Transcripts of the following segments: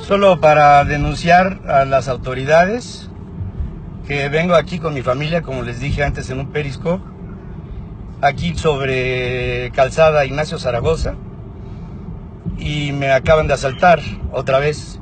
Solo para denunciar a las autoridades que vengo aquí con mi familia, como les dije antes en un periscope, aquí sobre Calzada Ignacio Zaragoza, y me acaban de asaltar otra vez.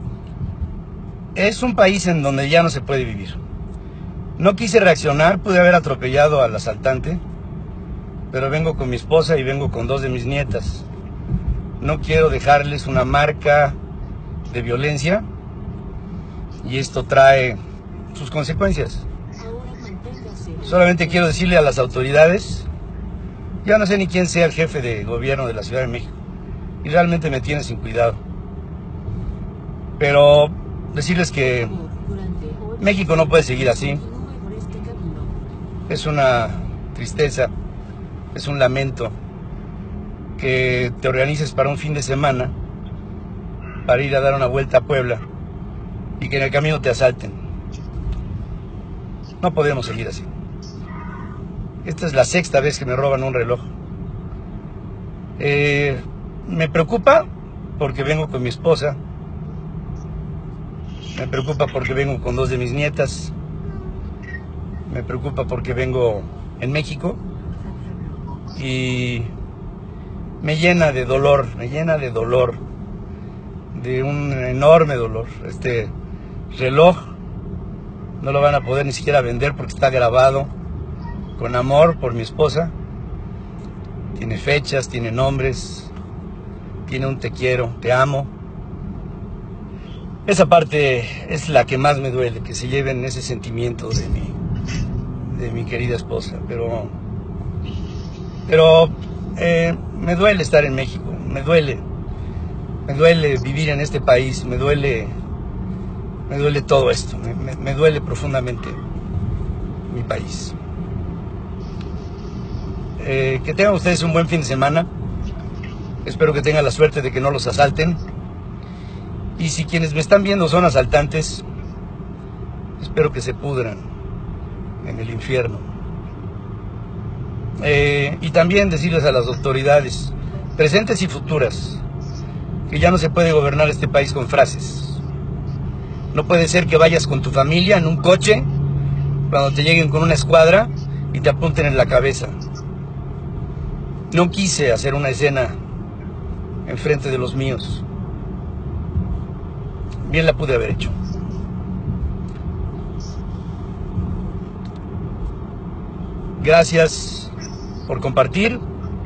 Es un país en donde ya no se puede vivir. No quise reaccionar, pude haber atropellado al asaltante, pero vengo con mi esposa y vengo con 2 de mis nietas. No quiero dejarles una marca de violencia y esto trae sus consecuencias. Solamente quiero decirle a las autoridades, ya no sé ni quién sea el jefe de gobierno de la Ciudad de México y realmente me tiene sin cuidado, pero decirles que México no puede seguir así. Es una tristeza, es un lamento que te organices para un fin de semana para ir a dar una vuelta a Puebla y que en el camino te asalten. No podemos seguir así. Esta es la 6ª vez que me roban un reloj. Me preocupa porque vengo con mi esposa. Me preocupa porque vengo con 2 de mis nietas. Me preocupa porque vengo en México. Y me llena de dolor, de un enorme dolor. Este reloj no lo van a poder ni siquiera vender porque está grabado con amor por mi esposa. Tiene fechas, tiene nombres, tiene un te quiero, te amo. Esa parte es la que más me duele, que se lleven ese sentimiento de mi querida esposa. Pero me duele estar en México, me duele vivir en este país, me duele todo esto, me duele profundamente mi país. Que tengan ustedes un buen fin de semana. Espero que tengan la suerte de que no los asalten. Y si quienes me están viendo son asaltantes, espero que se pudran en el infierno. Y también decirles a las autoridades, presentes y futuras, que ya no se puede gobernar este país con frases. No puede ser que vayas con tu familia en un coche, cuando te lleguen con una escuadra y te apunten en la cabeza. No quise hacer una escena enfrente de los míos. Bien la pude haber hecho. Gracias por compartir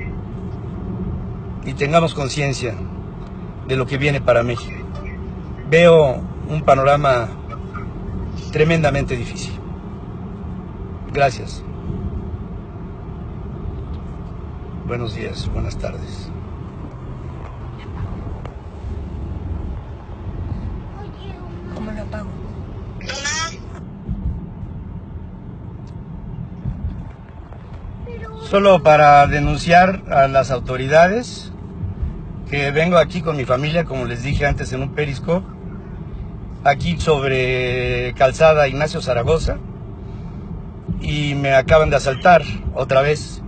y tengamos conciencia de lo que viene para México. Veo un panorama tremendamente difícil. Gracias. Buenos días, buenas tardes. ¿Cómo lo apago? Solo para denunciar a las autoridades que vengo aquí con mi familia, como les dije antes en un periscope, aquí sobre Calzada Ignacio Zaragoza, y me acaban de asaltar otra vez.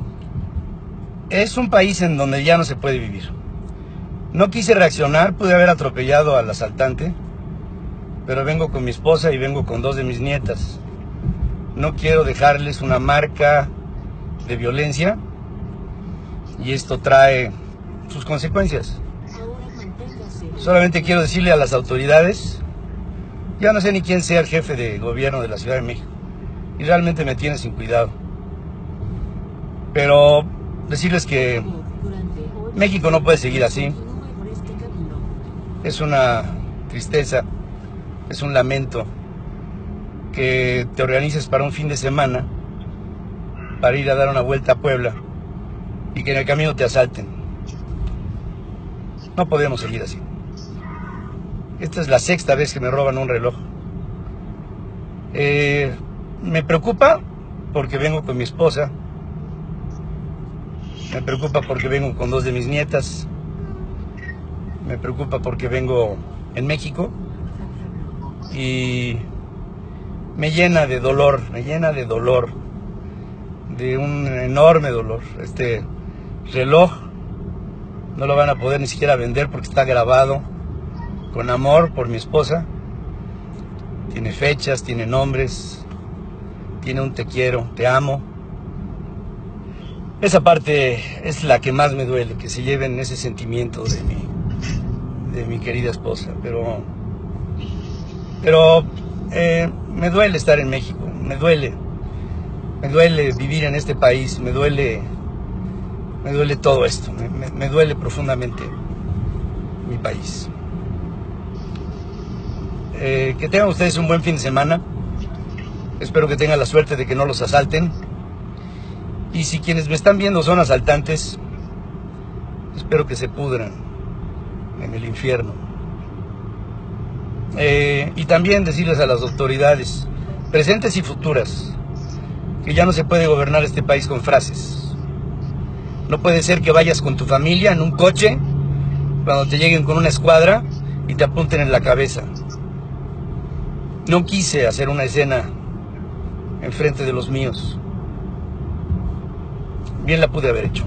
Es un país en donde ya no se puede vivir. No quise reaccionar, pude haber atropellado al asaltante, pero vengo con mi esposa y vengo con 2 de mis nietas. No quiero dejarles una marca de violencia y esto trae sus consecuencias. Solamente quiero decirle a las autoridades, ya no sé ni quién sea el jefe de gobierno de la Ciudad de México y realmente me tiene sin cuidado, pero decirles que México no puede seguir así. Es una tristeza, es un lamento que te organices para un fin de semana para ir a dar una vuelta a Puebla y que en el camino te asalten. No podemos seguir así. Esta es la 6ª vez que me roban un reloj. Me preocupa porque vengo con mi esposa. Me preocupa porque vengo con 2 de mis nietas. Me preocupa porque vengo en México. Y me llena de dolor, de un enorme dolor. Este reloj no lo van a poder ni siquiera vender porque está grabado con amor por mi esposa. Tiene fechas, tiene nombres, tiene un te quiero, te amo. Esa parte es la que más me duele, que se lleven ese sentimiento de mi querida esposa. Pero me duele estar en México, me duele vivir en este país, me duele todo esto, me duele profundamente mi país. Que tengan ustedes un buen fin de semana. Espero que tengan la suerte de que no los asalten. Y si quienes me están viendo son asaltantes, espero que se pudran en el infierno. Y también decirles a las autoridades, presentes y futuras, que ya no se puede gobernar este país con frases. No puede ser que vayas con tu familia en un coche, cuando te lleguen con una escuadra y te apunten en la cabeza. No quise hacer una escena enfrente de los míos. Bien la pude haber hecho.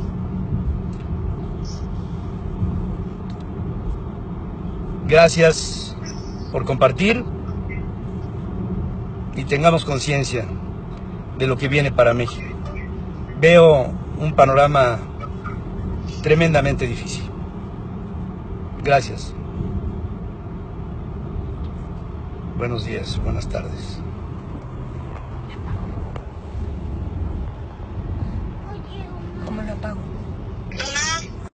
Gracias por compartir y tengamos conciencia de lo que viene para México. Veo un panorama tremendamente difícil. Gracias. Buenos días, buenas tardes. ¿Cómo lo apago?